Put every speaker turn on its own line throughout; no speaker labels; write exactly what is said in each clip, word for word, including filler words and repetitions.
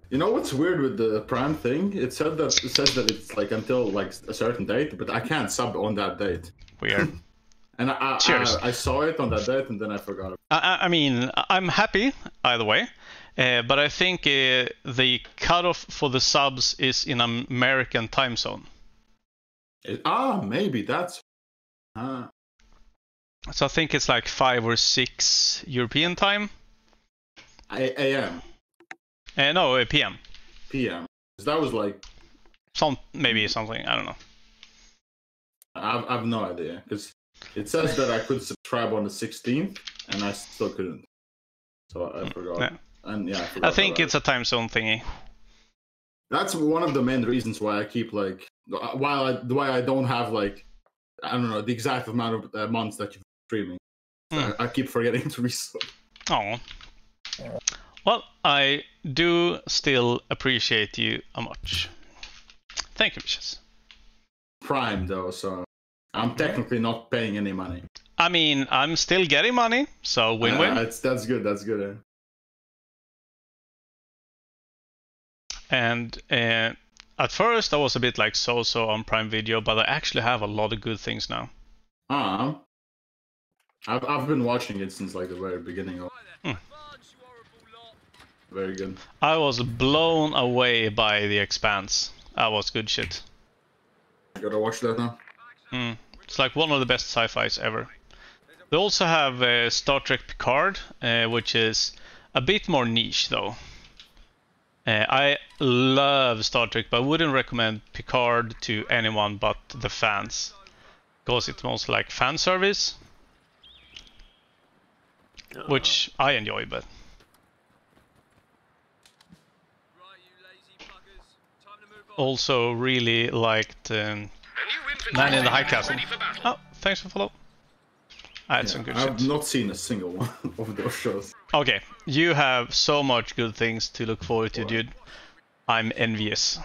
You know what's weird with the Prime thing? It said that it says that it's like until like a certain date, but I can't sub on that date.
Weird.
And I I,
Cheers.
I I saw it on that date and then I forgot it.
I, I mean, I'm happy either way, uh, but I think uh, the cutoff for the subs is in American time zone.
It, ah, maybe that's. Uh,
So I think it's like five or six European time.
A M.
Uh, no, uh, P M.
P M. That was like.
Some maybe something, I don't know.
I've I've no idea because it says that I could subscribe on the sixteenth and I still couldn't. So I forgot.
Yeah.
And yeah, I, forgot
I think it's
it.
a time zone thingy.
That's one of the main reasons why I keep like while I why I don't have like I don't know the exact amount of uh, months that you're streaming. So
Mm.
I, I keep forgetting to resub.
Oh. Well, I do still appreciate you a much. Thank you, Vicious.
Prime though, so I'm technically not paying any money.
I mean, I'm still getting money, so win-win.
Uh, that's that's good. That's good. Eh?
And uh, at first I was a bit like so-so on Prime Video, but I actually have a lot of good things now.
Ah, I've I've been watching it since like the very beginning. Of...
Hmm.
Very good.
I was blown away by The Expanse. That was good shit.
I gotta watch that now.
Mm. It's like one of the best sci-fis ever. They also have uh, Star Trek Picard, uh, which is a bit more niche though. Uh, I love Star Trek, but I wouldn't recommend Picard to anyone but the fans, because it's mostly like fan service, uh, which I enjoy. But also really liked um, Man in the High Castle. Oh, thanks for follow. I had
yeah,
some good
I've
shit.
not seen a single one of those shows.
Okay, you have so much good things to look forward to, dude. I'm envious.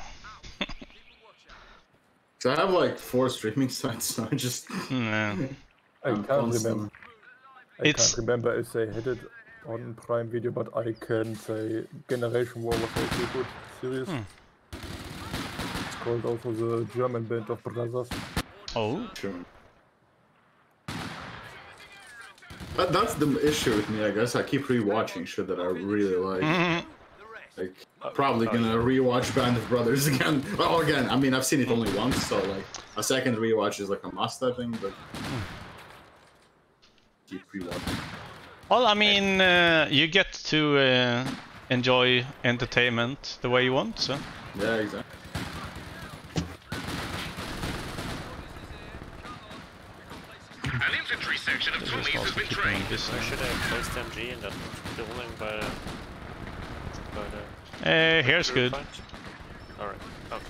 So I have like four streaming sites, so I just.
Mm.
I
I'm
can't
constant.
remember. I
It's-
can't remember if they had it on Prime Video, but I can say Generation War was also a good series.
Hmm.
It's called also the German Band of Brothers.
Oh.
Sure. But that's the issue with me, I guess. I keep rewatching shit that I really like.
Mhm.
Like, probably gonna rewatch Band of Brothers again. Well, again, I mean, I've seen it only once, so like a second rewatch is like a must, I think. But keep rewatching.
Well, I mean, uh, you get to uh, enjoy entertainment the way you want, so.
Yeah, exactly.
An infantry section of Tommies has been trained.
This,
Why should I have placed M G in that building by the... by the...
uh, here's good.
Alright, okay.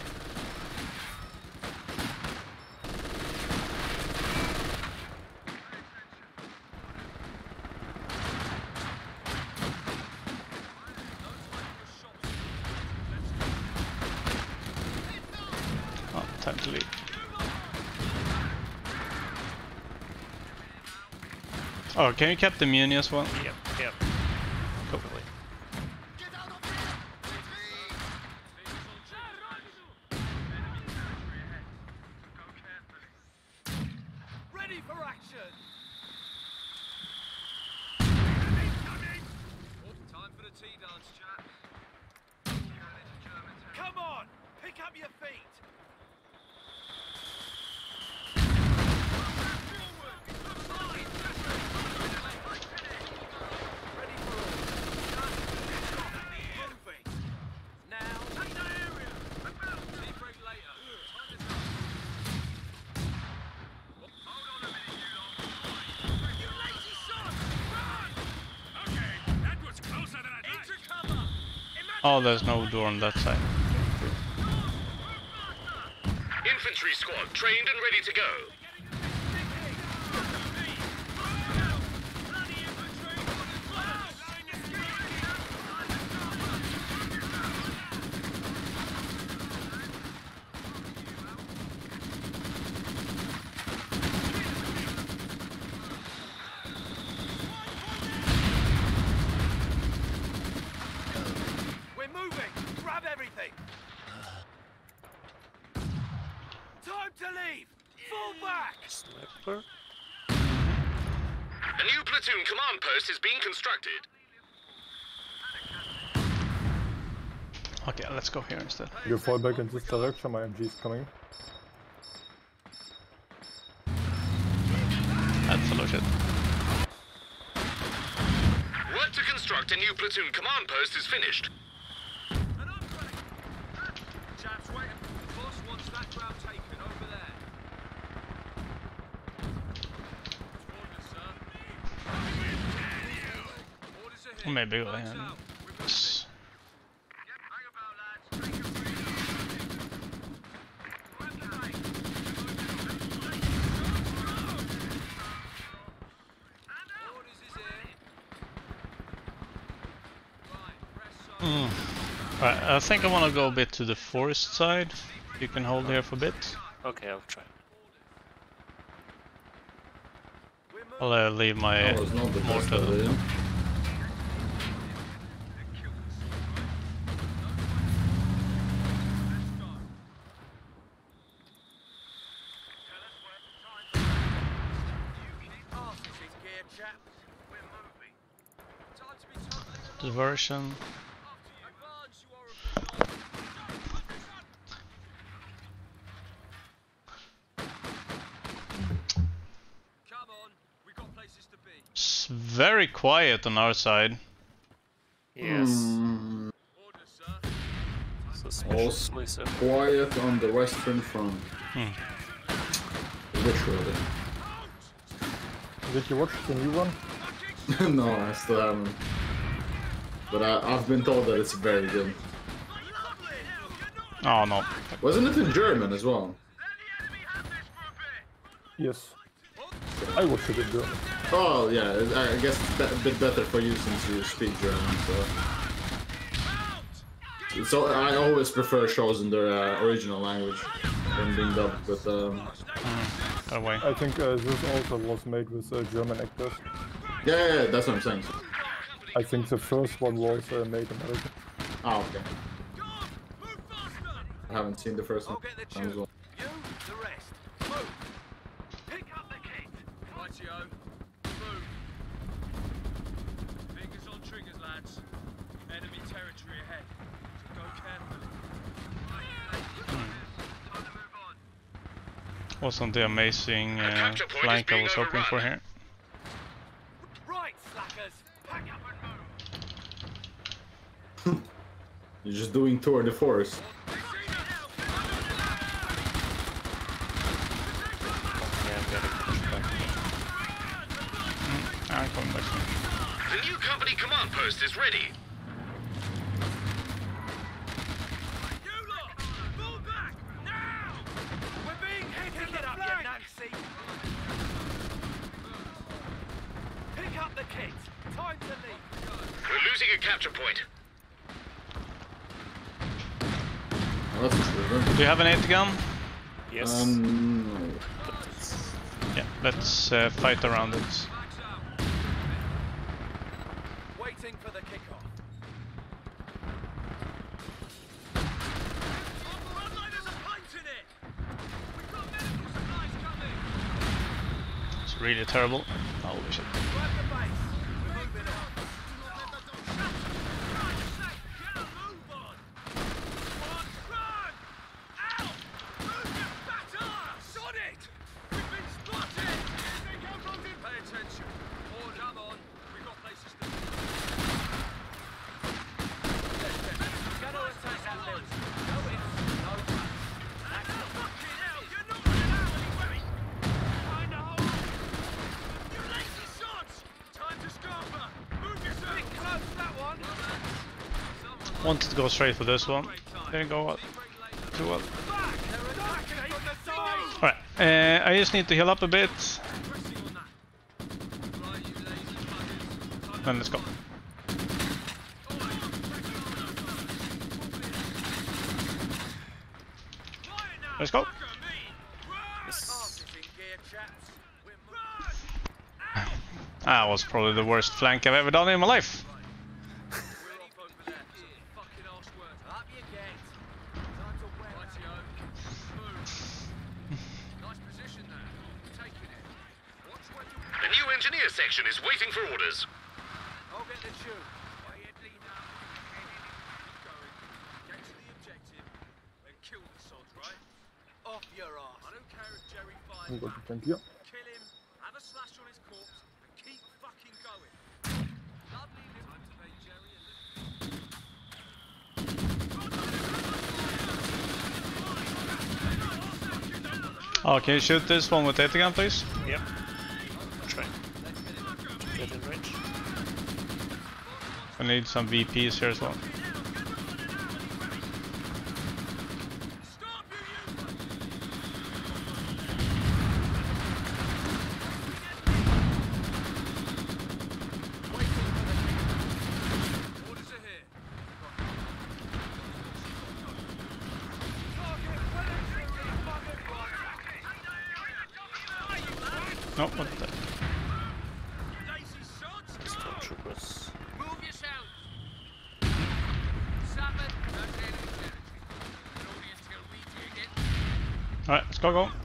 Oh, time to leave. Oh, can you cap the muni as well?
Yep, yep.
Cool.
Ready for action! Time for the tea dance, chap. Come on! Pick up your feet!
Oh, there's no door on that side.
Infantry squad trained and ready to go. We're moving! Grab everything. Time to leave. Fall back.
Sniper.
A new platoon command post is being constructed.
Okay, let's go here instead.
You fall back in this direction, my M G is coming.
That's a lot of shit.
Work to construct a new platoon command post is finished.
An upgrade. Chaps, wait. The boss wants that ground taken over there. Orders, sir. Orders ahead.
Maybe go
Lights
ahead.
out. We're moving.
Yes.
Yep, hang about, lads. Take your freedom. Okay. Orders is here. Right, press on.
Mm. Right, I think I want to go a bit to the forest side. You can hold here for a bit.
Okay, I'll try.
I'll uh, leave my
That was not the best
mortar.
idea.
Diversion. It's very quiet on our side.
Yes.
Hmm.
Suspiciously so.
Quiet on the western front.
Hmm.
Literally.
Did you watch the new one?
No, I still haven't. But I, I've been told that it's very good.
Oh no.
Wasn't it in German as well? Yes.
I watched it in German.
Oh yeah, I guess it's be- a bit better for you since you speak German. So, so I always prefer shows in their uh, original language than being dubbed. But um,
Mm, away.
I think uh, this also was made with uh, German actors.
yeah, yeah, yeah, that's what I'm saying.
I think the first one was uh, made American.
Oh, okay. I haven't seen the first one
I'll get the
as well.
tune. You, the rest. Move. Pick up the kit. Rightio. Move. Fingers on triggers, lads. Enemy territory ahead. So go carefully. Time to move on.
Wasn't the amazing uh, flank I was hoping for here.
Right, slackers. Pack up and move.
You're just doing tour de force.
Yeah, I'm getting pushed back.
I'm coming back.
The new company command post is ready.
You lot! Fall back! Now! We're being hit in the flank! Pick it up, you Nancy! Pick up the kit! Time to leave!
We're losing a capture point.
Oh, that's good.
Do you have an eight gun?
Yes.
Um, no.
Yeah, let's uh, fight around it.
Max out. Waiting for the kickoff. Frontliners are punching it! We've got medical supplies coming!
It's really terrible. Holy shit.
Grab the base. We're moving on. Right, safe. Get a move on. One, run! Out! Move your fat ass! Shot it! We've been spotted! Pay attention. Order. Come on. We've got places to be. Get on and take that building. Go in. No. That's the fucking hell! You're not allowed anywhere! Find a hole! You lazy sods! Time to scamper! Move yourself! Bit close, that one!
Wanted to go straight for this one. Didn't go well. Too well.
Back! They're attacking from the side!
Alright, uh, I just need to heal up a bit.
Pressing on that. Right, you lazy buggers.
Then let's go. Let's go. That was probably the worst flank I've ever done in my life.
Up you get. Time to wet. Rightio. Move. Nice position there. Taking it. Watch where you...
The new engineer section is waiting for orders.
I'll get the tube. Quietly now. Keep going. Get to the objective and kill the sods, right? Off your ass. I don't care if Jerry fires
Oh,
back.
thank you.
Kill him, have a slash on his corpse, and keep fucking going. Lovely little... Time to pay Jerry a little...
Oh, can you shoot this one with data gun, please?
Yep. Try. Get in range.
I need some V Ps here as well.
Stop, you Orders are here.
No, what the?
Lazy sods, go!
Stormtroopers.
Move yourselves! Summon, that's enemy territory. And only until we dig it.
Alright, let's go, go.
Back!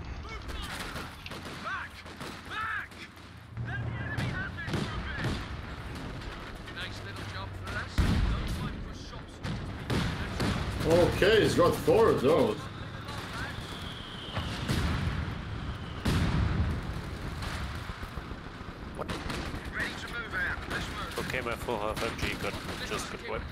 Back! Let the enemy have this for a bit! Nice little job for us. No time for shops.
Okay, he's got four of those.
Ready to move out. Let's move.
Okay, my full half M G got just got wiped.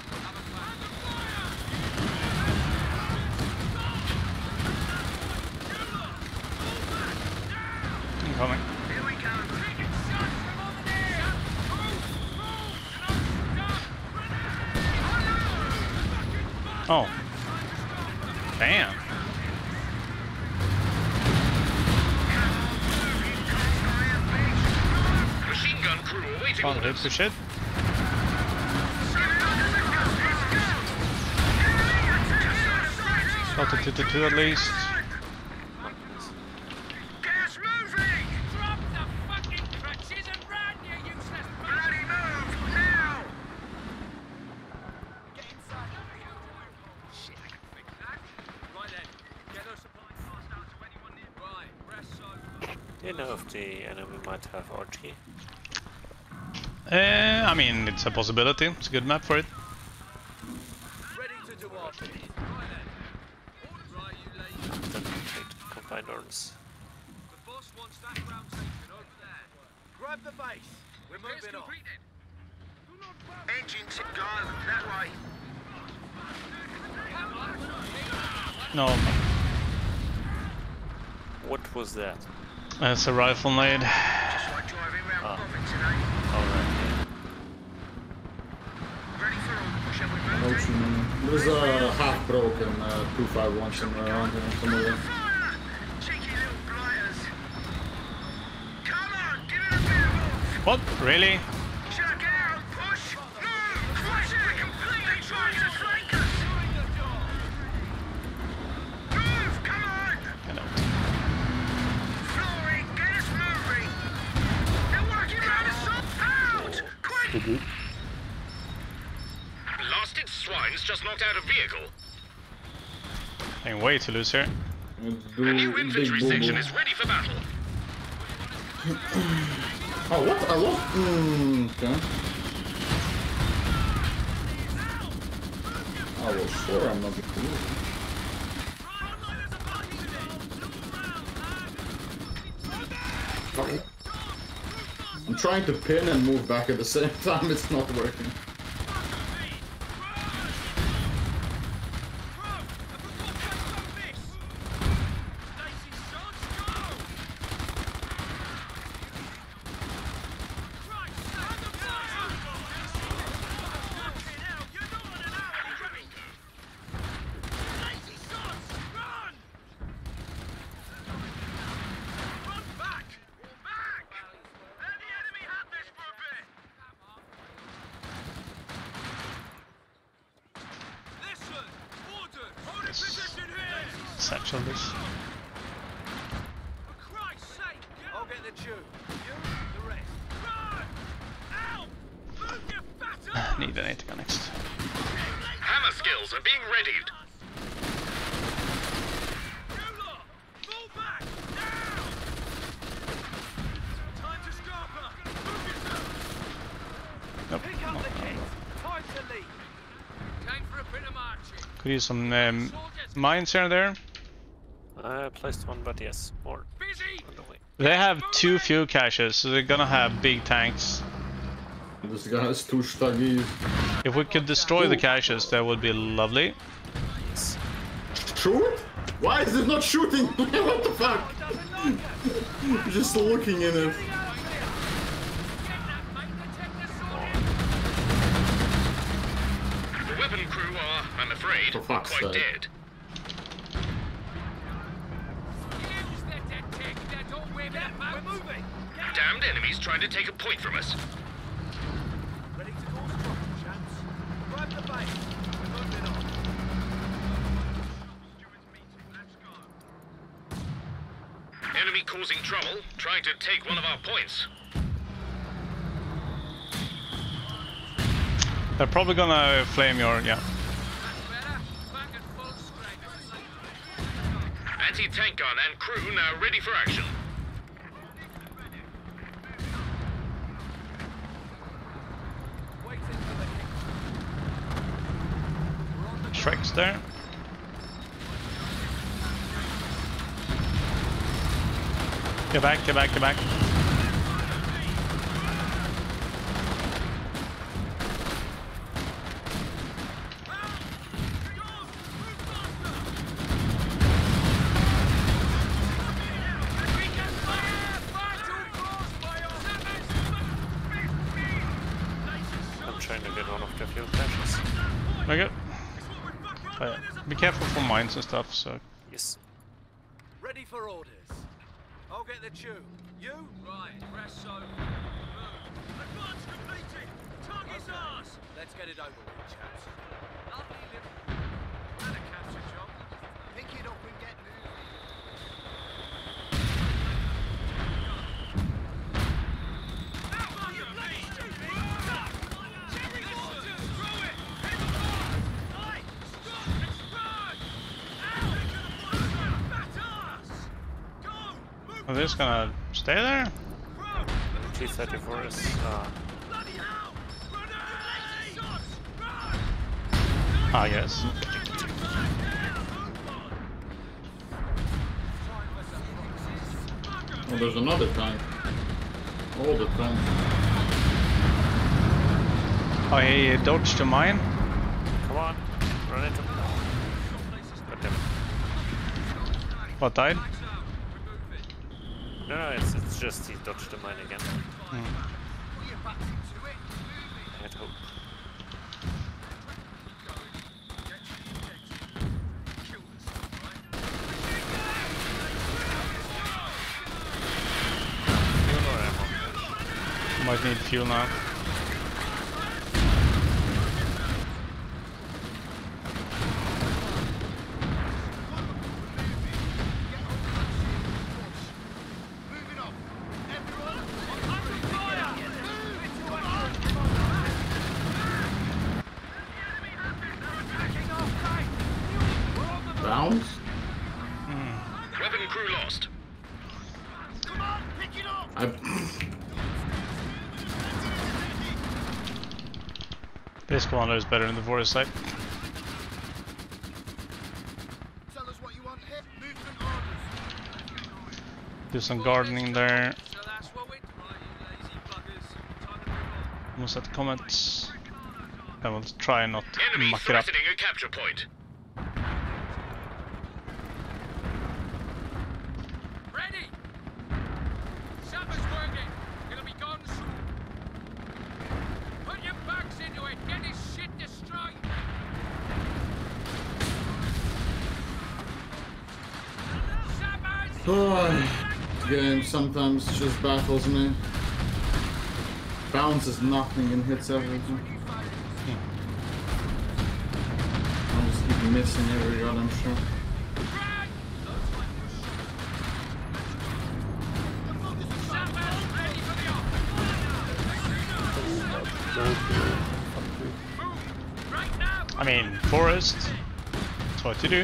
I'm coming.
Here we go.
Oh. Damn.
Machine gun crew awaiting
Can't hit
orders.
for shit. Got the two to two at least.
Gas moving!
Drop the fucking crutches and run, you useless
Bloody move! Now!
Get inside. Shit, I can fix that. Right then, get those supplies passed out to anyone nearby. Rest so.
Do you know if the enemy might have R G?
Uh, I mean, it's a possibility. It's a good map for it.
Ready to do our bit. Right then. Right, you ladies.
Then take combined arms.
The boss wants that ground taken over there. Grab the base. We're moving on.
Engine to go. That way.
No,
What was that?
it's a rifle nade.
Just like driving round
Ah.
Boffin today.
Alright,
Ready for all. Shall we
I know
move?
what you mean. There's a half broken uh, two five one somewhere around here. Somewhere.
Fire! Cheeky little blighters. Come on, give it a bit of oomph.
What? Really?
Check out, push, move, push it. Completely trying to flank us. Move, come on.
Get out.
Flooring, get us moving. They're working around us out. Quick.
Good.
Blasted swines just knocked out a vehicle.
Getting way too loose here.
Let's
The
do
new
big
infantry
boo
section
boo.
is ready for battle.
Oh, what? I lost. Mm, okay. Oh, well, sure, I'm not gonna lose. Fuck it. I'm trying to pin and move back at the same time, it's not working.
Satchel this.
I'll get the tube. You, the rest. Run! Out! Move your fat ass!
Need an eight gun next.
Hammer skills are being readied.
You lot, fall back, now! Time to scarper. Move yourself.
Nope.
Pick up the kit. Time to leave. Time for a bit of marching.
Could use some um, mines here and there.
I placed one, but yes, more
Busy.
on the way.
They have two fuel caches, so they're gonna have big tanks.
This guy has two stuggies.
If we could destroy the caches, that would be lovely.
Yes.
Shoot? Why is it not shooting? What the fuck? Just looking in it.
The weapon crew are, I'm afraid,
For fuck's
quite
sake.
dead.
We're moving.
Damned enemies trying to take a point from us.
Ready to cause trouble, chaps. Grab the bait. We're moving on.
Enemy causing trouble, trying to take one of our points.
They're probably gonna flame your yeah.
Better. Back at full strength.
Anti-tank gun and crew now ready for action.
Waiting for the hit.
Shrek's there. Get back, get back, get back.
I'm trying to get one of the fuel caches.
Very good. Oh, yeah. Be careful for mines and stuff, so.
Yes.
Ready for orders. I'll get the tube. You? Right. Press so. Move. Advance completed. Target's ours. Let's get it over with, chaps. Lovely little. And a capture job. Pick it up and get moving. How are you, bloody stupid? Stop! Cherry water! Throw it! Hit the ball! Aye! Stop! Explode! Ow! Bat ass! Go! Move!
Are they just gonna stay there?
T thirty-four is uh,
Bloody hell! Run out! Shots! Run!
Ah, yes.
Oh, there's another tank. All the tanks.
Oh, he dodged a mine.
come on, run into them. God damn it.
What died?
No, no, it's it's just he dodged the mine again. I had hope. Fuel or ammo?
Might need fuel now.
Bounce?
Weapon crew lost.
I...
This commander is better in the forest side.
Tell us what you want here. Movement orders.
Do some gardening there.
So that's what we try, you lazy buggers. Time to move on.
Almost at the comments. I will try and not
Enemy
muck it up.
threatening a capture point.
Ready! Summer's working. Gonna be gone soon. Put your backs into it. Get this shit destroyed. Summer's
Oh, this game sometimes just baffles me. Bounces nothing and hits everything. I just keep missing every goddamn shot.
Summer's ready for the op. Move right now.
I mean, forest. That's what you do.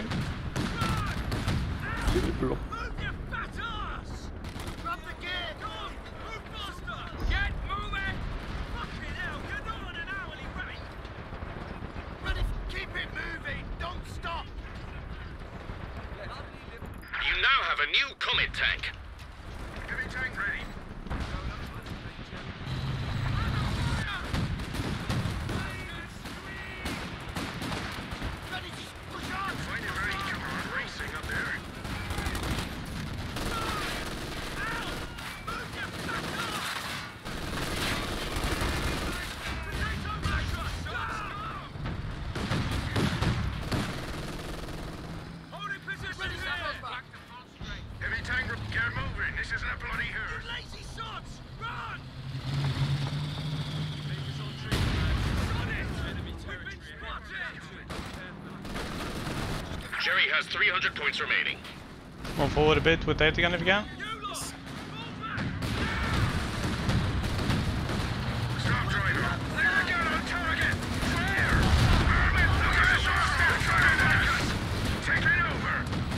Block.
Move your fat ass! Drop the gear! Come on! Move faster! Get moving! Fucking hell, you're not on an hourly rate! But if keep it moving, don't stop!
You now have a new Comet tank. Heavy tank ready.
Ready to push on!
Find it ready, come on, racing up there.
Move your fat ass! Potato masher! Hold in position! Ready, back to full strength!
Heavy tank, get moving. This isn't a bloody
You
herd.
lazy sods! Run!
Jerry has three hundred points remaining.
Move forward a bit with data gun if you can.
Stop, driver. Get on target. Fire. Taking over.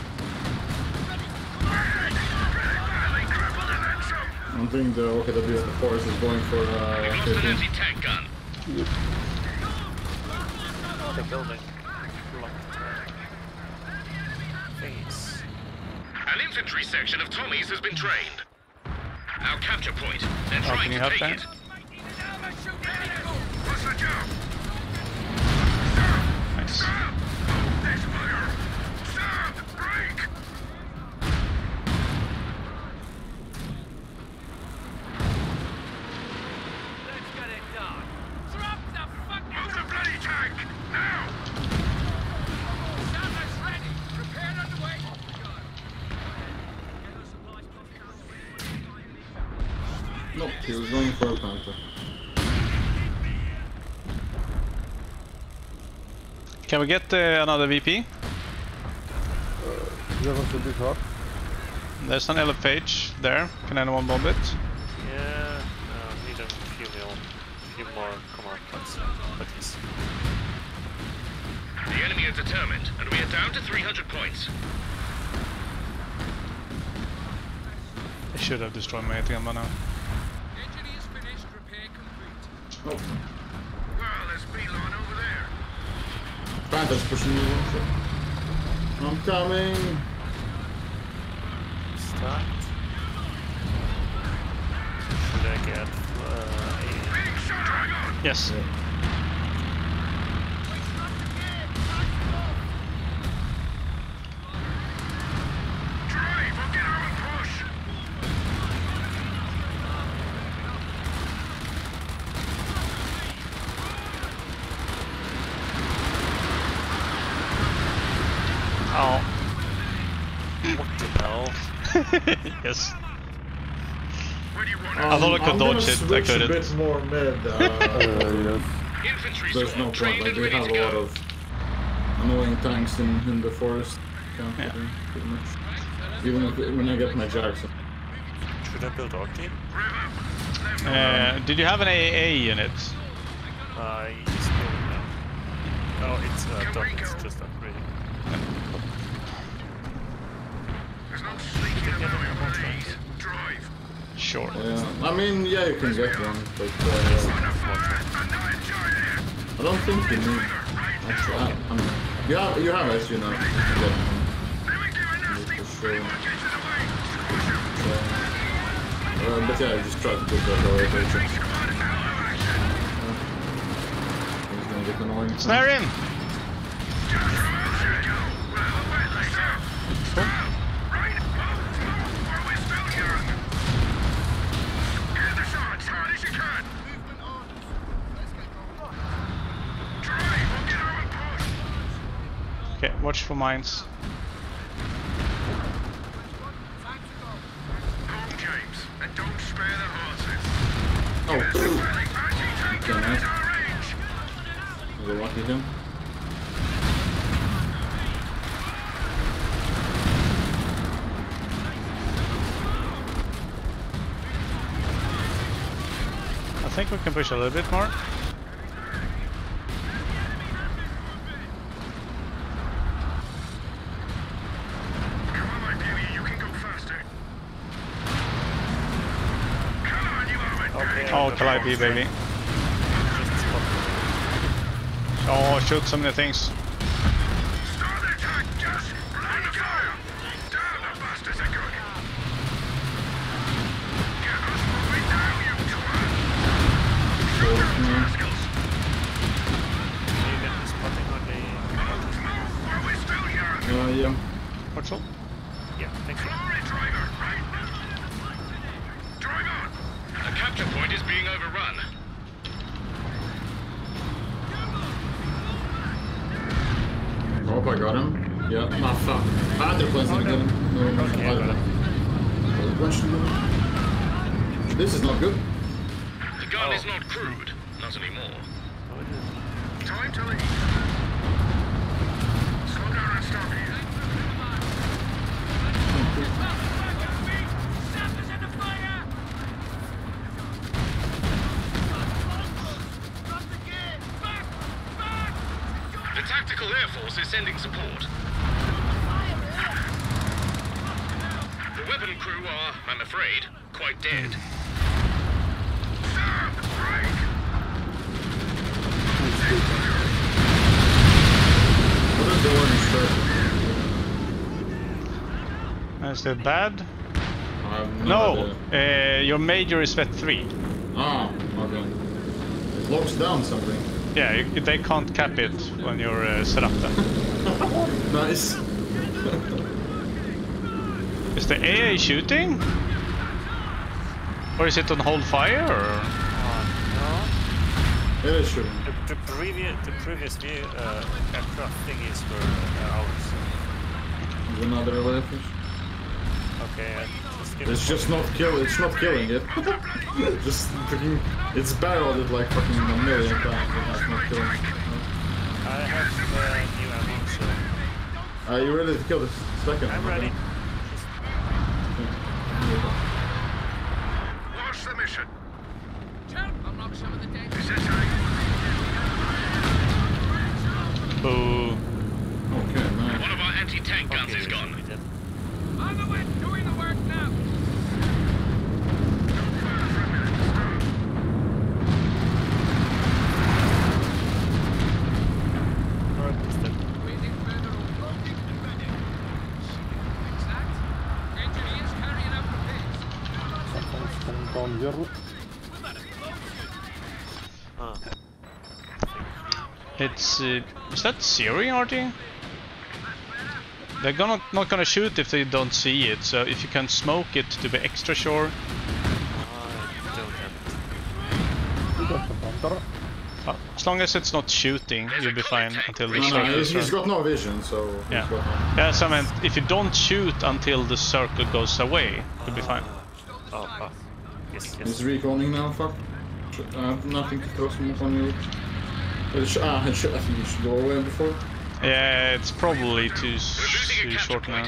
Badly crippled and then some.
I don't think the O K W in the forest is going for uh,
Lost an
fifteen.
empty tank gun.
The building. Blocked. Face.
An infantry section of Tommies has been trained. Our capture point. They're
Oh,
trying
can you
to
help
take
there?
it. What's the job?
Nice.
Stop! Oh, there's fire! Stop! Break!
Let's get it done! Drop the fucking...
Move the bloody tank! Now!
Salvage ready! Repair underway! Get those supplies pumped.
Nope, he was going for a panther.
Can we get uh, another V P?
There was a big hub.
There's an L F H there. Can anyone bomb it?
Yeah, uh, need a few mil, few more command points, please.
The enemy are determined, and we are down to three hundred points.
I should have destroyed my A T M by now.
Engineers finished, repair complete.
Oh,
Well, there's Beeline over there.
panther's pushing me. I'm coming.
Start. Should I get uh,
Being shot! Dragon!
Yes.
Drive! We'll get out and push!
Oh.
what the hell?
Yes.
Where do you want
I thought I could
I'm
dodge
gonna
it, I
switch a
couldn't.
bit more mid.
Uh,
Uh,
yes.
Infantry
there's
swarm
no
trained
point. Like,
and
they
ready
have
to
a lot
go.
of annoying tanks in, in the forest. Can't
Yeah.
do pretty much. Even if, when I get my Jackson.
Should I build Arky?
Uh, did you have an A A unit?
Uh, he's building now. Oh, it's uh, done, it's just upgrading.
There's no sneaking about, please. Drive.
Sure.
Yeah, I mean, yeah, you can get one, but uh,
Under fire! I'm not enjoying it!
I don't think you need. Actually, I, I mean, you have, you have as you know. You can get one.
Let me give a nasty
For sure.
get to the way! Squash him!
So, uh, but yeah, just try to get that lower picture.
Infantry squad is now in action!
He's gonna get annoying.
Snare him!
Just roll, go! Well, wait, later! Stop! Right! Move! Move! Or we're still young! Get the shot as hard as you can! Movement on! Let's get going! Drive! We'll get out and push!
Okay, watch for mines.
Home, James, and don't spare the horses.
Oh,
There's a
two.
rally anti-tank
Okay,
gun
nice.
at our range!
Is it lucky him?
I think we can push a little bit more. Oh, Calliope, baby.
Just spot.
Oh, shoot so many things.
Start the attack, Gus! Bloody go! Damn, the bastards are good! Get us moving now, you twat! Shoot them, rascals!
Can you get the spotting on the...
Move, move, while we're still here!
Uh, yeah.
What's up?
Yeah, thank you.
Glory, driver, right? Drive on! A capture point is being overrun.
I hope I got him. Yeah. Ah, fuck. Ah, they're planting to get him. No,
Okay,
I
I got
don't know. Question mark. This is not good.
The gun
Oh.
is not crude. Not anymore.
Oh, it is.
Time to leave. Slow down and stop here. The Tactical Air Force is sending support. The weapon crew are, I'm afraid, quite dead. Sam, break!
What is the orange shirt?
Is that bad?
I have
No!
idea.
Uh, your major is vet three.
Ah, okay. It locks down something.
Yeah, you, they can't cap it when you're uh, set up then.
Nice.
Is the A I shooting? Or is it on hold fire? Or?
Oh,
It is shooting.
no. The, the previous, the previous view, uh, aircraft thingies were uh, ours.
There's another elephant.
Okay, uh, just give
It's
it
just not kill. It's not killing it. Just freaking. It's barreled it like fucking a million times. And that's not killing.
I have uh, new ammo, so
Are you ready to kill this second?
I'm
one,
ready.
okay?
Launch the mission.
Unlock some of the dead.
Is this how
Boo.
Okay, nice.
One of our anti-tank guns
Okay,
is gone.
we did.
On the way, doing the work now.
Alright, it's dead.
Waiting further over. Fix that. Engineers carrying out repairs.
Something's coming down here.
Ah,
It's uh, is that Siri, R T? They're gonna not gonna shoot if they don't see it. So if you can smoke it to be extra sure.
I don't have
We got the bunker.
Uh, as long as it's not shooting, you'll be fine until the
No, no,
circle
he's,
is
he's
run.
got no vision, so. he's
Yeah.
got no-
Yeah, so I meant if you don't shoot until the circle goes away, you'll be fine.
it. Oh, ah. Yes, yes.
He's recalling now. Fuck. I have nothing to throw smoke on you. Uh, sh- ah, I should- I think you should go away before.
Yeah, it's probably too, s-
losing a
too
capture
short now.
point.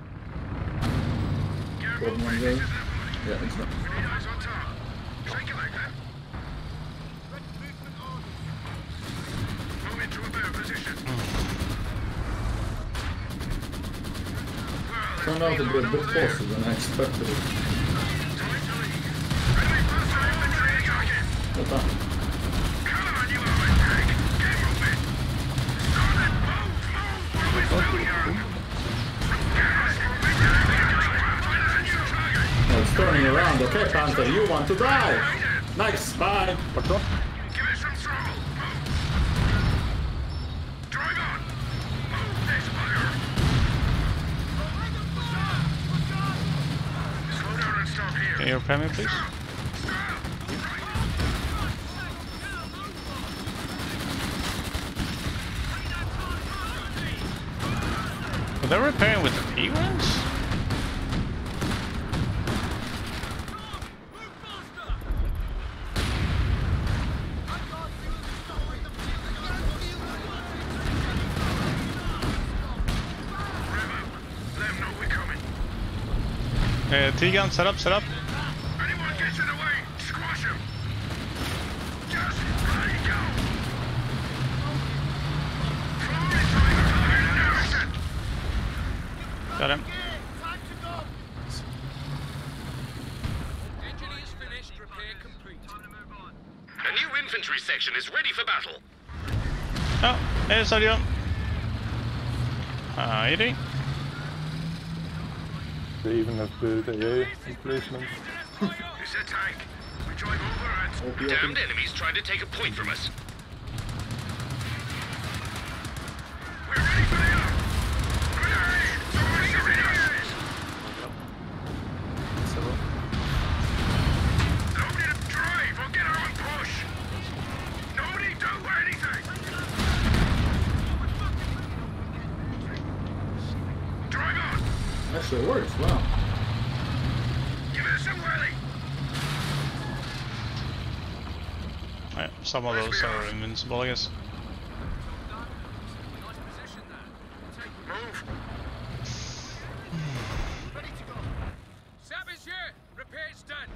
Got one there. Yeah, it's not.
Eyes on top. Shake it like that. Move into a better position.
Turned out to be a bit closer than I expected it.
Time to leave. Enemy personal infantry attacking.
What the?
Come on, you Armored tank. Get moving. Start it. Move, move. While we're still young. Get us moving. Find us a new target.
Oh, it's turning around. Okay, Panther, you want to die. Nice, bye.
What's up?
Give it some throttle. Move. Drive on. Move this fire. Slow down and stop here.
Can you repair me, please? Are they repairing with the P-Rams?
Let them know we're coming.
Uh, T-gun, set up, set up.
Anyone gets in the way, squash him. Just ready, go. Fly, driver, Harrison.
Got him.
Engineers finished. Repair complete.
Oh, hey Sergio. How you doing?
They even have built A A emplacements.
It's a tank. We drive over and... Damned enemies trying to take a point from us. We're ready for the up. Grenade! Throwing grenades! Nobody to drive or get out and push. Nobody do anything. Drive on.
Actually works, wow.
Give us some whirly.
Yeah, some of those are invincible, I guess.
Nice position there. Take
Move.
ready to go. Sab is here. Repair's done.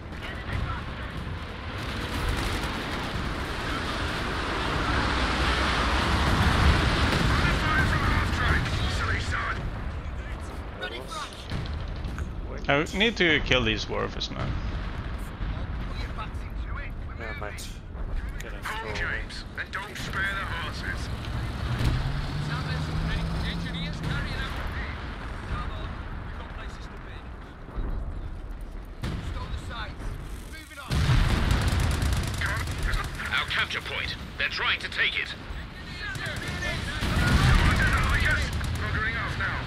Fire from half track. Silly son.
Ready for action.
I need to kill these dwarfs now.
Put your backs into it.
Yeah, I might get a
Hold,
throw.
James, and don't spare the horses.
Sabbers, ready. Engineers carrying out repair. Come on. We've got places to be. Stow the sights. Moving on.
Our capture point. They're trying to take it. Buggering off now.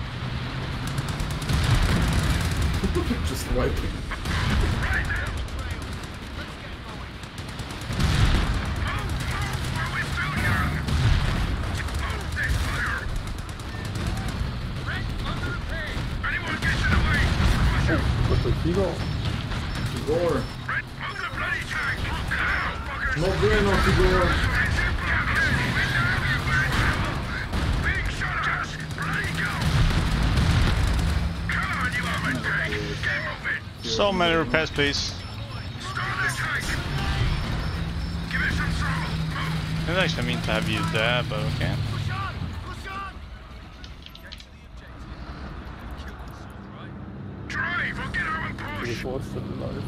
Just wiping.
Right now.
Let's get going.
Move, move, while we're still young. Move this fire.
Red, under repair.
Anyone gets in the way. Squash him.
But the Tigor,
Igor.
Red, move the bloody tank. Now, buggers.
No bueno, Igor.
Big shot at us. Bloody go. Come on, you armored tank. Get moving.
So many repairs, please.
Start the tank. Give it some throttle. Move.
I didn't actually mean to have you there, but okay.
Push on. Push on. Get to the objective. Kill this all right.
Drive or get out and
the
push.
force still alive.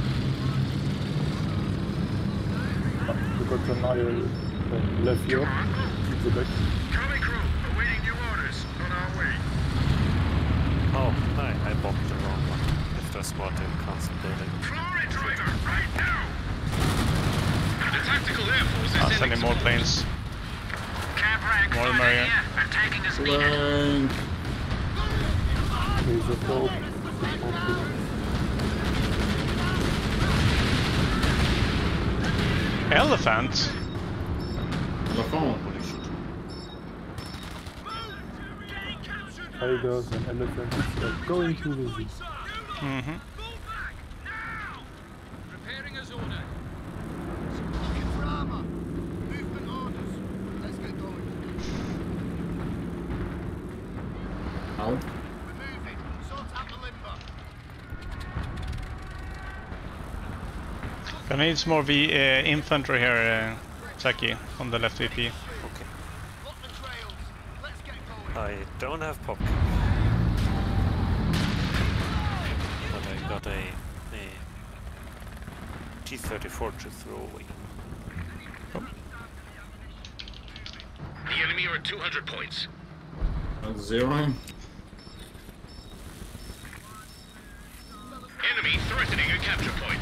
Ah, we got the Nile uh, left here. Keep the back.
Coming crew, awaiting new orders. On our way.
Oh, no, I bombed the wrong one. If there's more to constant building.
Floor it, driver, right now. The tactical air force
I'll send in more planes.
Cab rank
More the merrier.
attacking us
Flank.
There's a probe.
Elephant?
The phone.
Tigers and elephants are going to the sea.
Mm-hmm.
Preparing as ordered. Looking for armor. Movement orders. Let's get going.
How?
We're moving. Sort out the limber.
I need some more v uh, infantry here, uh, Saki, on the left V P.
Okay.
Lock the trails. Let's get going.
I don't have pop. But I got a, a T thirty-four to throw away.
The enemy are at two hundred points.
That's zeroing.
Enemy threatening a capture point.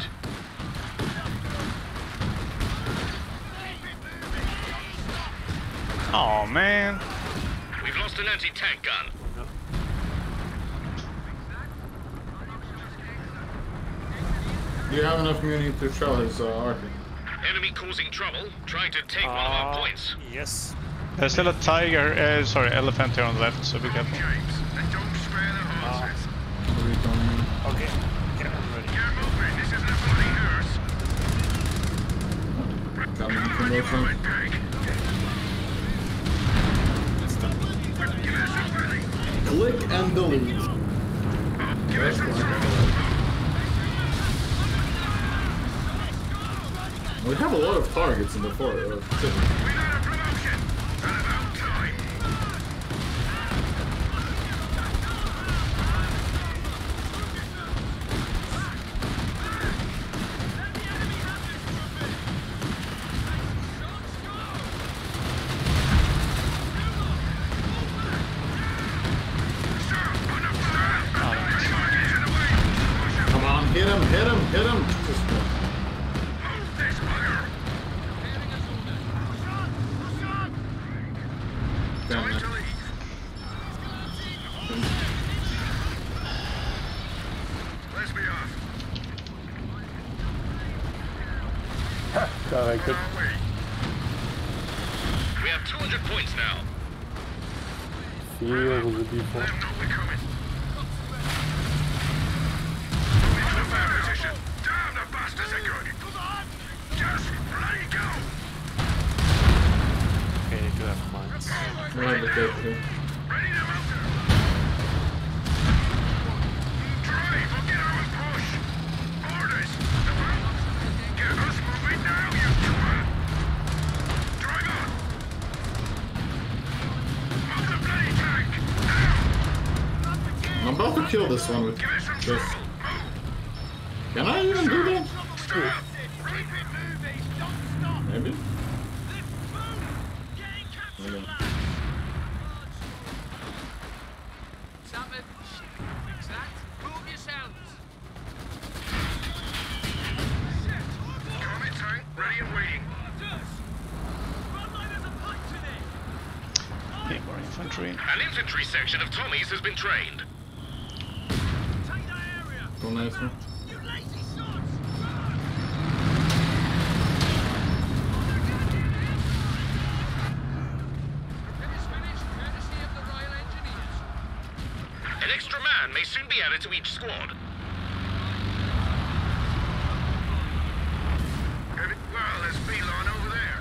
Oh man.
We've lost an anti-tank gun.
Do you have enough immunity to shell his uh, army?
Enemy causing trouble, trying to take one of our
Uh,
points.
Yes.
There's still a tiger, uh, sorry, elephant here on the left, so be careful.
James, and don't spare the horses.
Okay. Yeah, I'm ready.
Get moving, this isn't a bloody hearse.
Coming
Come
from
on, you
those ones.
armored tank. Give us a belly.
Click and delete.
Give us some throttle.
We have a lot of targets in the fort. Uh, city.
We got a promotion. And about time.
Get him! Jesus Christ.
Move this bugger!
Preparing as ordered. Push on! Push on!
Damn
Time
it.
to leave. Let's be off.
Directed.
On our way. We have two hundred points now.
Feel the
Let
default.
them know we're coming. Into the fire position. Damn, the bastards are good. Just bloody go.
Okay, they do have mines.
I have the tape too.
Ready to mount. Drive or get out and push. Orders. Get us moving now, you twat. Drive on. Move the bloody tank. Now.
I'm about to kill this one with
Give it some
this.
throttle.
Can I even do that?
Stop.
Keep it moving! Don't stop!
Maybe?
Lift! Boom! Getting captured
Okay.
land! Chapman, fix that. Move yourselves! Shit!
Comet tank ready and waiting.
Orders! Frontliners are punching it!
Yeah, more infantry.
An infantry section of Tommies has been trained.
Take that area!
Go nice one.
You lazy sods! Finish, finish, courtesy of the Royal Engineers.
An extra man may soon be added to each squad. Well, there's Belon over there.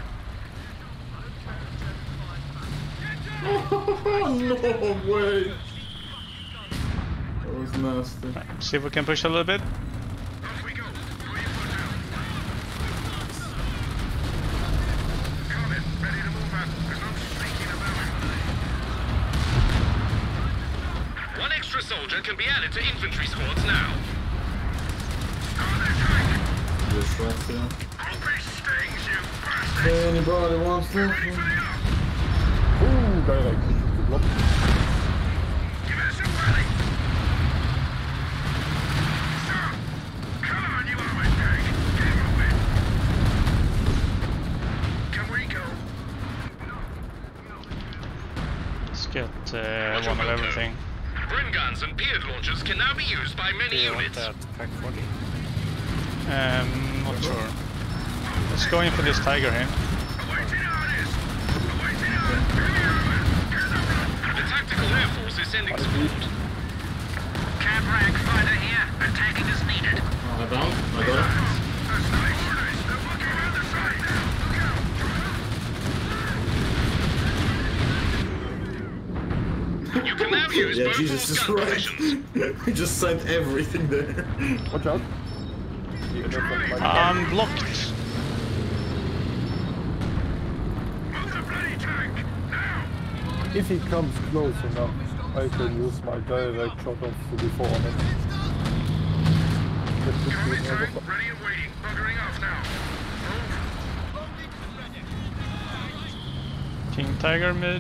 No way! That was nasty.
See if we can push a little bit.
Off we go. Throw your foot down. Comet, ready to move out. There's no sneaking about. One extra soldier can be added to infantry squads now. Start their tank.
Just right there.
Open stings, you bastards.
Anybody wants to?
Ready for the up.
Ooh, directed. Good luck.
Give us a rally. Stop. Come on, you armored tank. Get moving. Can we go?
Let's get uh, one of everything.
Brim guns and P I D launchers can now be used by
Do
many
you want
units.
that pack forty?
Um, not sure. Let's go in for this tiger here.
Awaiting orders. Awaiting orders. Get the armor. Get the run. The tactical air force is sending support. Cab rank fighter here. Attacking is needed.
Oh, I down? I got it.
That's nice. Orders. They're working around the side now. Look out. You can now use
Yeah,
both
Jesus
force
is
gun
right.
positions.
We just sent everything there.
Watch out. Even if that's my
I'm blocked.
Move the bloody tank. Now.
If he comes close enough, I can use my direct shot of the before on him. That should be
Comet
another
tank ready and waiting. Buggering off now. Move.
King Tiger mid.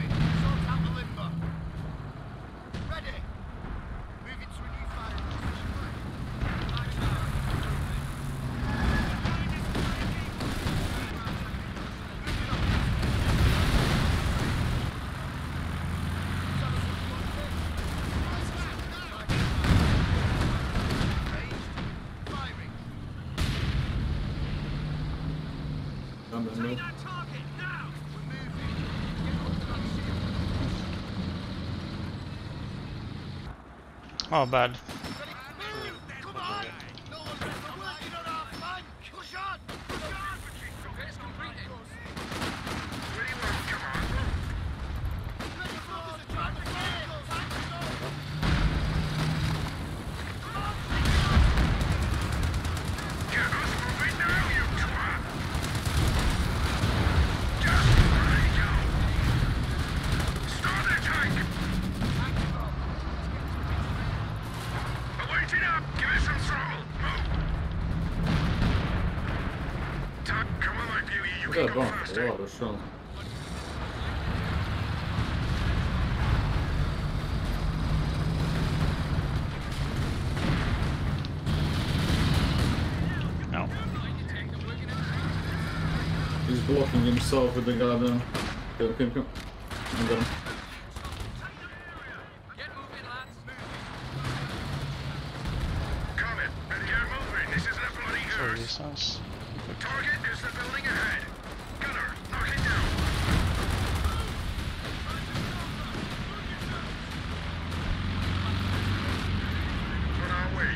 Come on, mate.
Target now!
Oh, bad.
Come on! No one's working on our flank! Push on! Push on! It's completed.
Ready, work. Come on. Get us moving now, you twat. Just ready to go. Start the tank. Awaiting up. Give it some throttle. Move. Tuck, come on, my beauty. You
We
can
got
go
bomb.
faster.
Wow, that's strong. blocking himself with the goddamn. Kill him, kill him, kill him. I got him.
Get moving, lads.
Comet, and you're moving. This isn't a bloody
So
goose.
distance.
Target is the building ahead. Gunner, knock it down. On our way.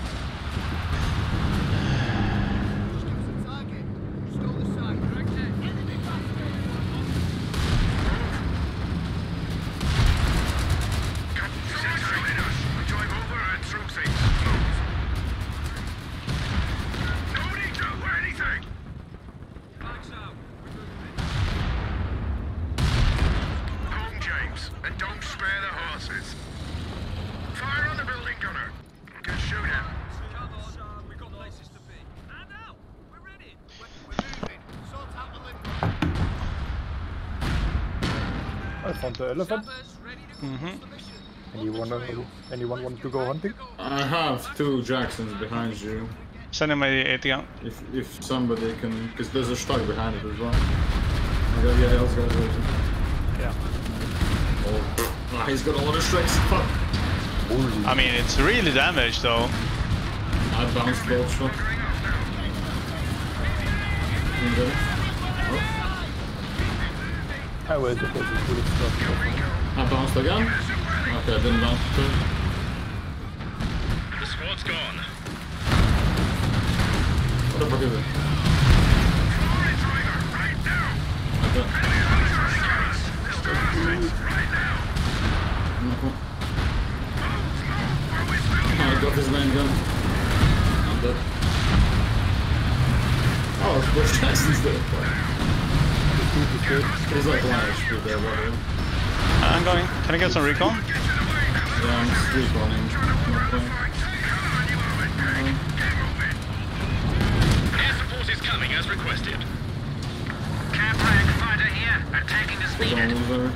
Just give us a target. Stole the site. Right there. Enemy bastard.
Come, join us. Drive over and through things. Move. Nobody do anything.
Backs out.
Home, James, and don't spare the horses. Fire on the building, Gunner. Good shooting.
Come on. We've got places to be. And now. We're ready. We're, we're moving. Sort out the limbo.
I found the elephant.
Sappers ready to go.
Mhm.
What's the mission?
Anyone, anyone want to go hunting?
I have two Jacksons behind you.
Send him a AT gun.
If if somebody can, because there's a Stug behind it as well. Okay, yeah, let's go.
Yeah.
Oh, ah, he's got a lot of strikes. Fuck.
I mean, it's really damaged though.
I bounced both shots. You got it? Oh,
I was the person who stuff.
I bounced again. Okay, I didn't bounce.
The squad's gone.
What the fuck is it?
Right now.
Okay.
Right now.
I got his main gun. I'm dead. Oh, it's Bush Jackson's dead. He's like one H P there, by the way.
I'm going. Can I get some recon?
Yeah, I'm streak running. Not playing.
Air support is coming as requested. Cap rank fighter here. Attacking is
Don't
needed.
lose there.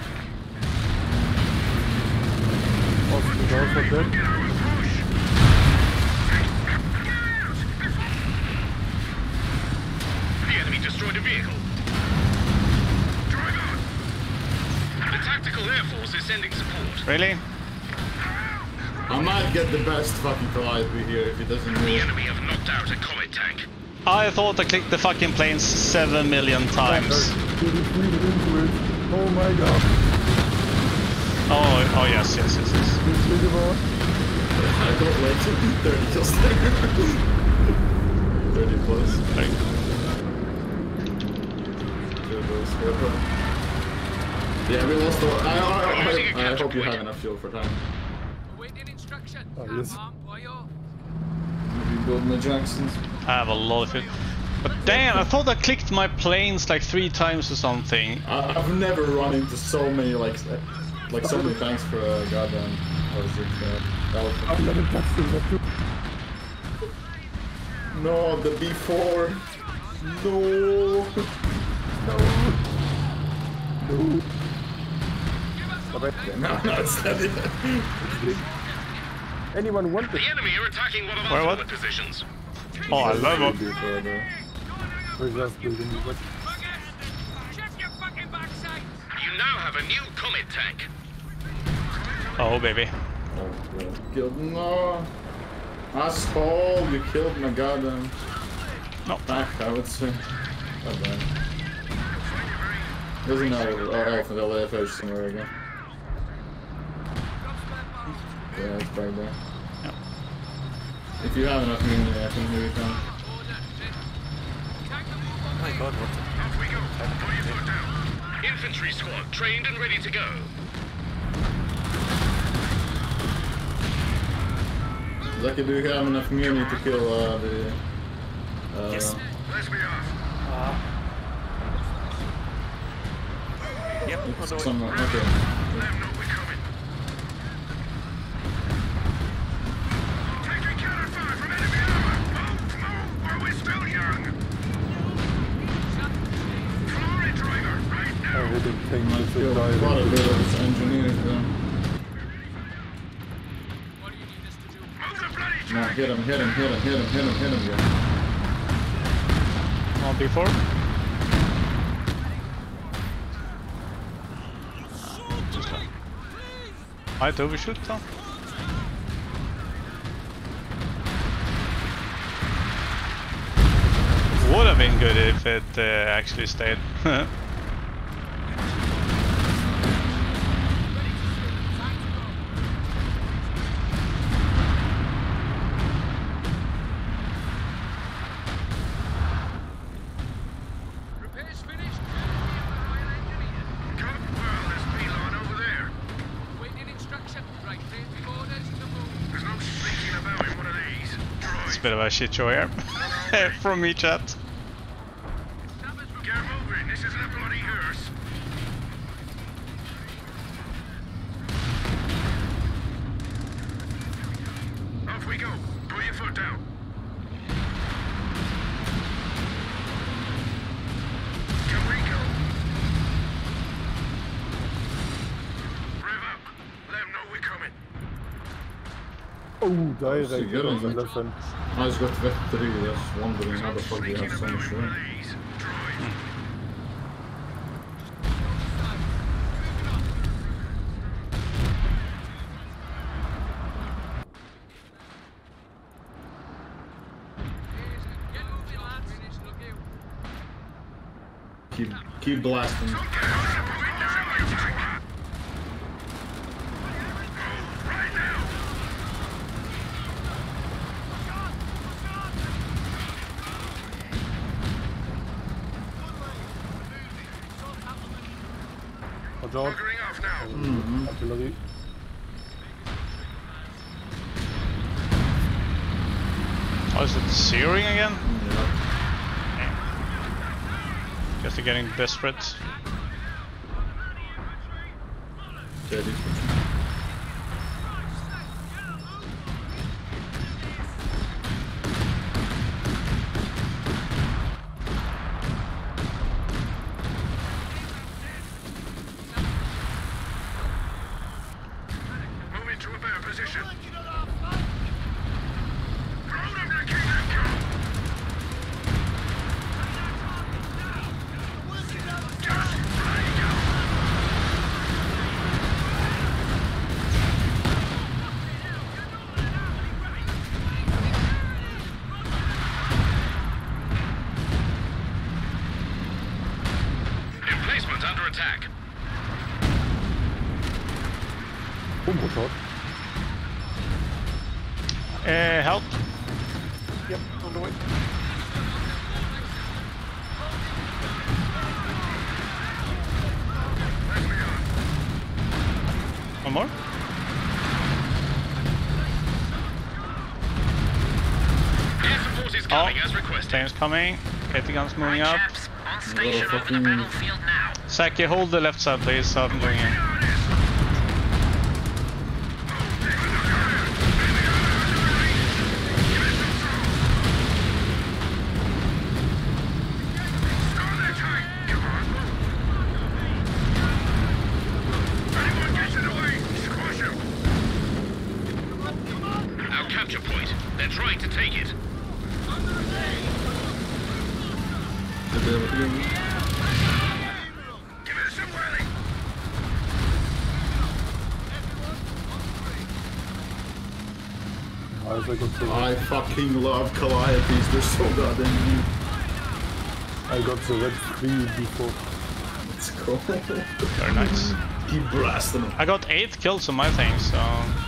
Also, the guys are dead.
The enemy destroyed a vehicle. Drive on. The tactical air force is sending support.
Really?
I might get the best fucking Calliope here if he doesn't
The
move.
enemy have knocked out a comet tank.
I thought I clicked the fucking planes seven million times.
Oh my god.
Oh, oh yes, yes, yes, yes.
I got like thirty kills there. thirty plus.
Very good.
Good, those, good. Yeah, we lost all. I, I, I, I hope you have enough fuel for time.
Awaiting instruction.
Oh,
Come
yes.
on, boyo.
Rebuild my Jacksons.
I have a lot of it. But damn, I thought I clicked my planes like three times or something.
I, I've never run into so many like uh, like so many tanks for a goddamn what is it? Uh, elephant.
I'm not touching that too.
No, the B four. No.
No.
Okay, no, no, it's not it.
Anyone want
The
it?
enemy are attacking one of
Where,
our
what?
forward positions.
Oh, I love it.
Before the-
We're just building it.
Check your fucking backside.
You now have a new comet tank.
Oh, baby.
Oh, God. Killed. No. Asshole, you killed my goddamn.
No.
Back, I would say. Oh, bad. There's another. Oh, elephant, L F H somewhere again. Yeah, it's back there.
Yep.
If you have enough money, I can move it down.
Oh my god, what the...
Off we go. Put your foot down. Infantry squad trained and ready to go.
Lucky, do you have enough money to kill uh, the. Uh,
Yes.
Let's be off.
Yep, on the way.
Somewhere. Okay.
Let them know we're coming. Taking counter fire from enemy armor. Move, move, or we're still young. Florey driver, right
I
now.
didn't think
Might
this
kill
would
quite a
die.
bit of engineers there.
What do you need us to do?
Move the bloody
No,
tank.
hit him, hit him, hit him, hit him, hit him, hit him, yeah.
On B four. Might overshoot though. Would have been good if it uh, actually stayed.
Repairs finished.
Come, well, there's Pelon over there.
Waiting instruction. Right, basic orders to move.
There's no sneaking about in one of these.
It's a
Droid.
bit of a shit show here. From me chat.
Get moving. This isn't a bloody hearse. Off we go. Put your foot down. Can we go? Rev up. Let them know we're coming.
Oh, direct
Zie je
on the
dan?
left hand.
Hij is got weg three. That's wondering how the fuck he has so much
One
room.
of these. Droid.
Get moving, lads. Finished, look out.
Keep keep blasting.
Right now.
Watch out.
Buggering off now.
Artillery.
Oh, is it searing again?
Yeah.
Guess they're getting desperate.
Okay, these-
Move into a better position. Throw them to keep them going. Just fly down. Emplacement under attack.
Oh, watch out.
Uh, help.
Yep, on the way.
One more.
Air support is
coming
as requested.
Plane's coming. Get the guns moving up.
on
station over the battlefield
now.
Saki, hold the left side, please. So I'm going in.
Our capture point. They're trying to take it.
Did they have a few?
Give it some whirling.
Nice, I got the,
I fucking love Calliopes. They're so goddamn neat.
I got the red three before.
Let's go.
Very nice.
Keep blasting them.
I got eight kills on my thing, so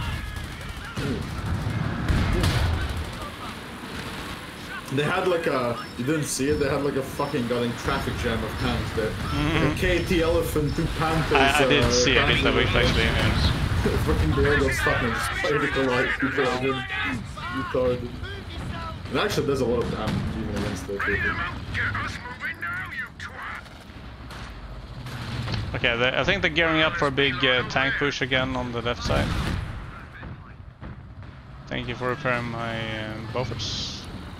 They had like a, you didn't see it, they had like a fucking goddamn traffic jam of tanks there. Like a K T Elephant, two Panthers.
I, I didn't
uh,
see it. I didn't have it actually. Yeah.
Fucking Diego fucking just played the Calliope people are good. Retarded. It actually does a lot of damage even against the people.
Get us moving now, you twat.
Okay, the, I think they're gearing up for a big uh, tank push again on the left side. Thank you for repairing my uh, buffers.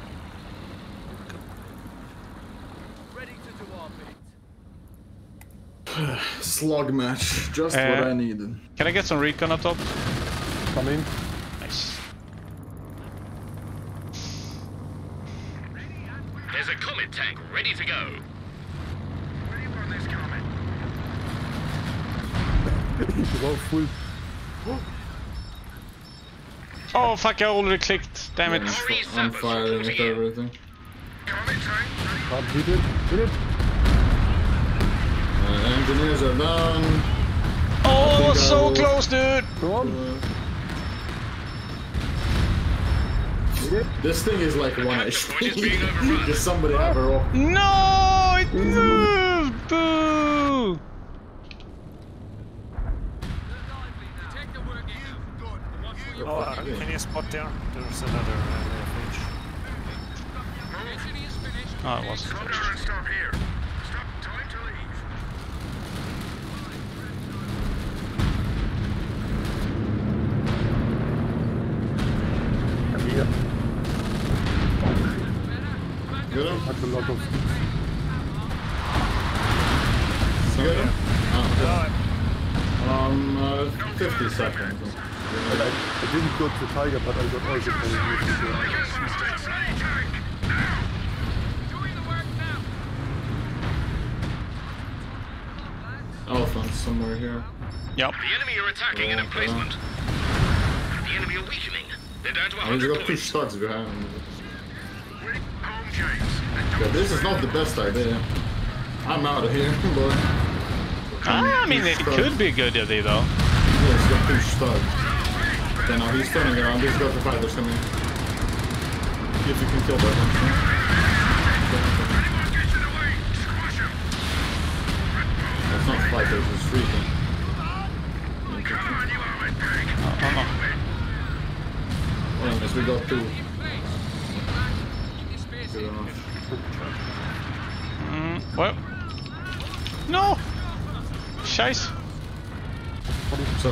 Ready to do our bit.
Slug match, just
Uh,
what I needed.
Can I get some recon up top?
Come in.
Nice.
There's a Comet tank ready to go. Where do you want this Comet?
Wow, full.
Oh fuck! I already clicked. Damn it!
Yeah, I'm firing at everything.
Can't hit it. Hit it.
Uh, engineers are down.
Oh,
I
so
will-
close, dude.
Go on.
Uh,
Hit it.
this thing is like one H P. Does somebody have a rock?
No, it moved. Boo!
Take the work out. Good. Watch where you're
Oh, uh, can you spot there? There's another uh, F H.
Engineer's finished.
Oh, it was.
Slow down and stop here. Stop. Time to leave.
I'm here.
Get him?
Had a lot of sticks.
You get him?
Oh,
Um, uh, fifty seconds.
And I, I didn't got the tiger, but I got all the players.
Doing the work now.
Elephants somewhere here.
Yep.
The enemy are attacking an
Oh,
emplacement. The enemy are weakening. They're down to
Oh, he's
one hundred
got two
points.
studs behind him.
Home, James.
Yeah, this is not the best idea. I'm out of here, but...
Ah, I mean, it could be a good idea though.
Yeah, he's got two studs. Okay, now he's turning around. He's got the fighters coming. See if you can kill that one.
Anyone gets in the way, squash him.
That's not fighters, it's freaking.
Come on, you owe it, pig.
Oh, oh, oh.
Well, anyways, we got two.
Keep your space
Good
in.
enough.
Mm, well. No. Scheiße.
So,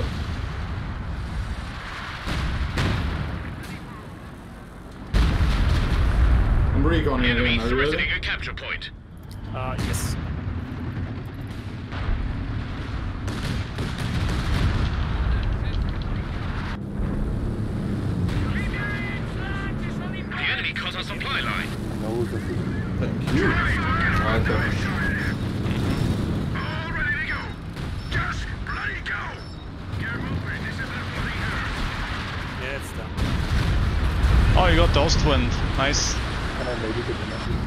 I'm reconning
The
again.
enemy
Are you ready?
threatening a capture point.
uh, yes.
The enemy cut our supply line.
No, the thing.
Thank you. Okay.
All ready to go. Just bloody go. Get moving. This isn't a bloody herd.
Yeah, it's done.
Oh, you got the Ostwind. Nice.
And I maybe get the message.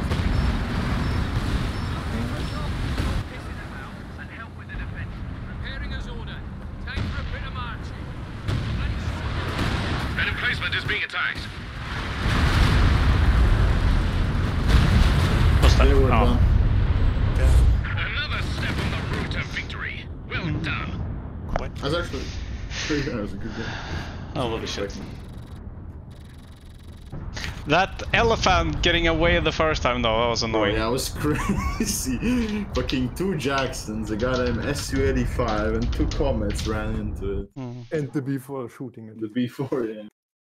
Preparing as ordered. Time for a bit of marching.
An emplacement is being attacked.
What's that?
They were
Oh.
done.
Another step on the route to victory. Well done.
Quite.
That's actually pretty good. That was a good game.
Oh, holy shit. That elephant getting away the first time though, that was
Oh,
annoying.
yeah, it was crazy. Fucking two Jacksons, I got an S U eighty-five and two Comets ran into it.
And the before shooting it.
The B four, yeah.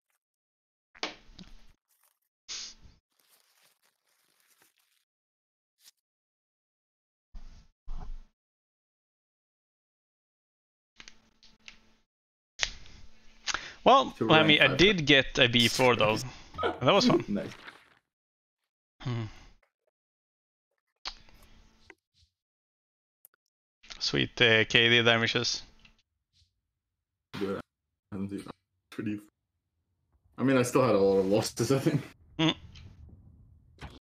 Well,
To
I mean, I
rank
did get a B four though. That was fun.
Nice.
Hmm. Sweet uh, K D damages.
Good. And the- Pretty. I mean, I still had a lot of losses, I think.
Mm.